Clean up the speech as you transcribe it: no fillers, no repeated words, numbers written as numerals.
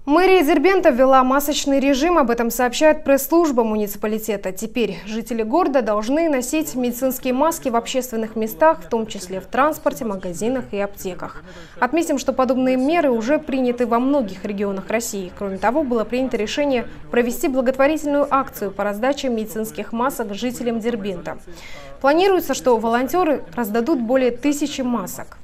Мэрия Дербента ввела масочный режим, об этом сообщает пресс-служба муниципалитета. Теперь жители города должны носить медицинские маски в общественных местах, в том числе в транспорте, магазинах и аптеках. Отметим, что подобные меры уже приняты во многих регионах России. Кроме того, было принято решение провести благотворительную акцию по раздаче медицинских масок жителям Дербента. Планируется, что волонтеры раздадут более 1000 масок.